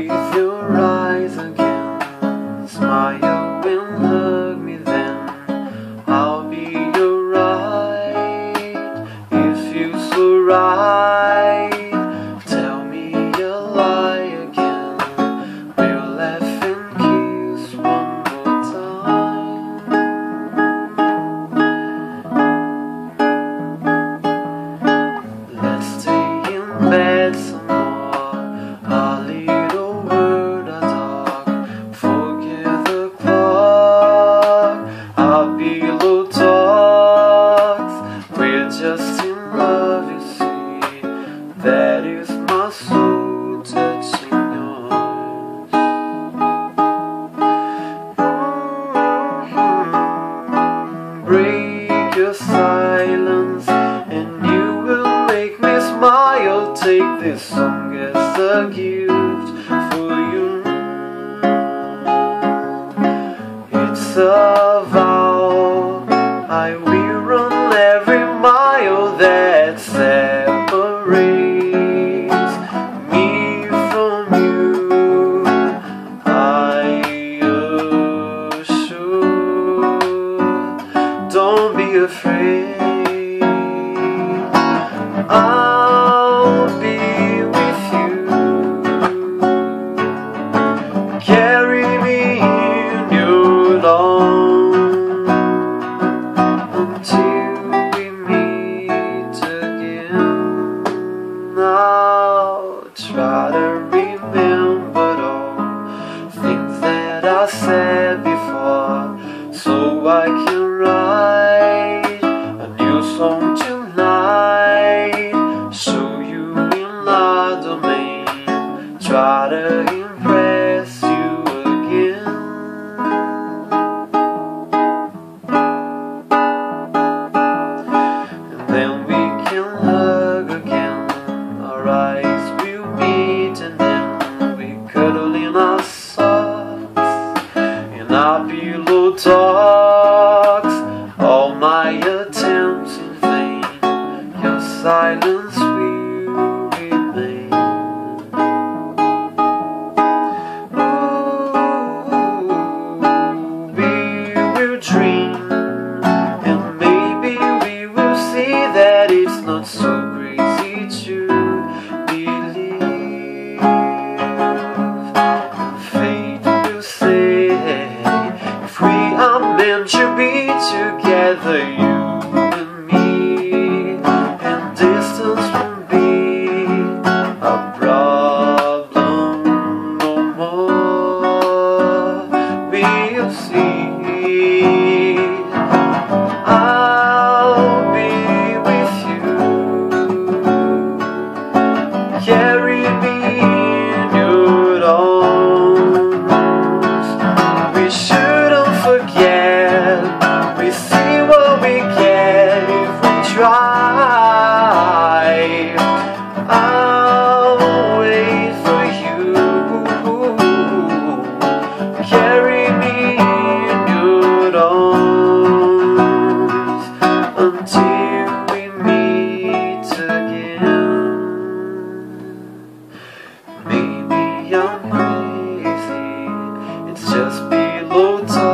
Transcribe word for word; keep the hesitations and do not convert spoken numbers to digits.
with your eyes again. Smile and hug me then. I'll be alright if you so right. Tell me a lie again. We'll laugh and kiss one more time. Let's stay in bed some more. A little word I talk. Forget the clock. Our pillow talks. We're just in love, you see. That is my soul touching yours. Mm-hmm. Break your silence and you will make me smile. Take this song as a gift for you. It's a vow. I will run every mile that separates me from you. I assure, don't be afraid. I'll be with you. Carry me in your arms until we meet again. I'll try to remember all things that I said before, so I can write a new song tonight. Show you in my domain. Try to impress you again. And then we can hug again. Our eyes will meet and then we cuddle in our socks. And our pillow talks. All my attempts in vain. Your silence will remain. Ooh, we will dream, and maybe we will see that it's not so crazy to believe. And fate will say, if we are meant to be together, you and me, and distance won't be a problem no more. We'll see. I'll be with you. Carry me in your arms. We shouldn't forget. We see what we get if we try. I'll wait for you. Carry me in your arms until we meet again. Maybe I'm crazy. It's just pillow talk.